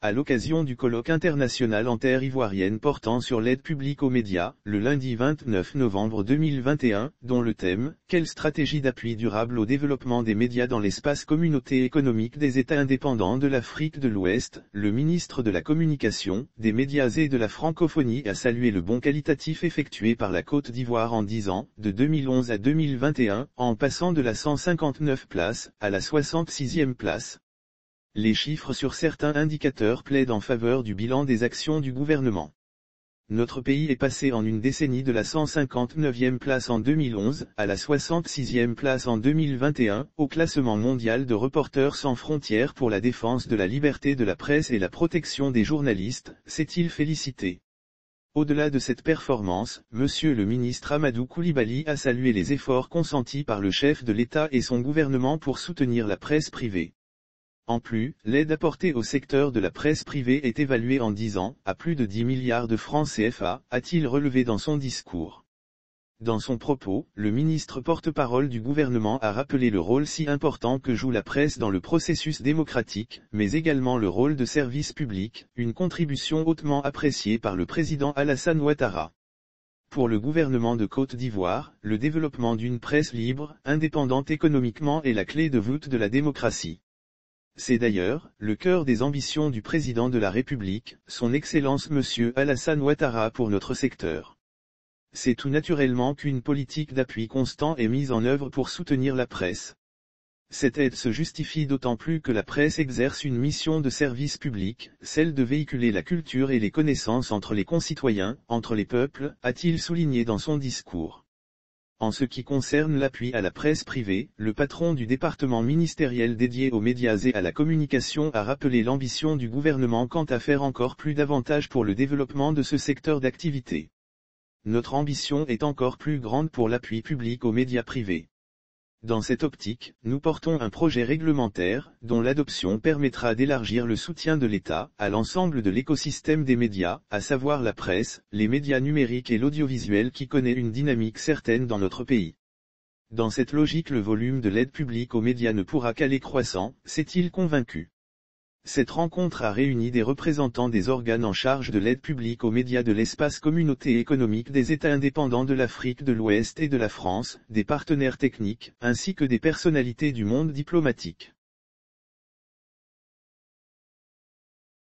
À l'occasion du colloque international en terre ivoirienne portant sur l'aide publique aux médias, le lundi 29 novembre 2021, dont le thème « Quelle stratégie d'appui durable au développement des médias dans l'espace communauté économique des États indépendants de l'Afrique de l'Ouest », le ministre de la Communication, des Médias et de la Francophonie a salué le bond qualitatif effectué par la Côte d'Ivoire en 10 ans, de 2011 à 2021, en passant de la 159e place à la 66e place. Les chiffres sur certains indicateurs plaident en faveur du bilan des actions du gouvernement. Notre pays est passé en une décennie de la 159e place en 2011 à la 66e place en 2021 au classement mondial de Reporters sans frontières pour la défense de la liberté de la presse et la protection des journalistes, s'est-il félicité. Au-delà de cette performance, Monsieur le ministre Amadou Coulibaly a salué les efforts consentis par le chef de l'État et son gouvernement pour soutenir la presse privée. En plus, l'aide apportée au secteur de la presse privée est évaluée en 10 ans, à plus de 10 milliards de francs CFA, a-t-il relevé dans son discours. Dans son propos, le ministre porte-parole du gouvernement a rappelé le rôle si important que joue la presse dans le processus démocratique, mais également le rôle de service public, une contribution hautement appréciée par le président Alassane Ouattara. Pour le gouvernement de Côte d'Ivoire, le développement d'une presse libre, indépendante économiquement est la clé de voûte de la démocratie. C'est d'ailleurs le cœur des ambitions du président de la République, son Excellence Monsieur Alassane Ouattara pour notre secteur. C'est tout naturellement qu'une politique d'appui constant est mise en œuvre pour soutenir la presse. Cette aide se justifie d'autant plus que la presse exerce une mission de service public, celle de véhiculer la culture et les connaissances entre les concitoyens, entre les peuples, a-t-il souligné dans son discours. En ce qui concerne l'appui à la presse privée, le patron du département ministériel dédié aux médias et à la communication a rappelé l'ambition du gouvernement quant à faire encore plus davantage pour le développement de ce secteur d'activité. Notre ambition est encore plus grande pour l'appui public aux médias privés. Dans cette optique, nous portons un projet réglementaire, dont l'adoption permettra d'élargir le soutien de l'État à l'ensemble de l'écosystème des médias, à savoir la presse, les médias numériques et l'audiovisuel qui connaît une dynamique certaine dans notre pays. Dans cette logique, le volume de l'aide publique aux médias ne pourra qu'aller croissant, s'est-il convaincu. Cette rencontre a réuni des représentants des organes en charge de l'aide publique aux médias de l'espace communauté économique des États indépendants de l'Afrique de l'Ouest et de la France, des partenaires techniques, ainsi que des personnalités du monde diplomatique.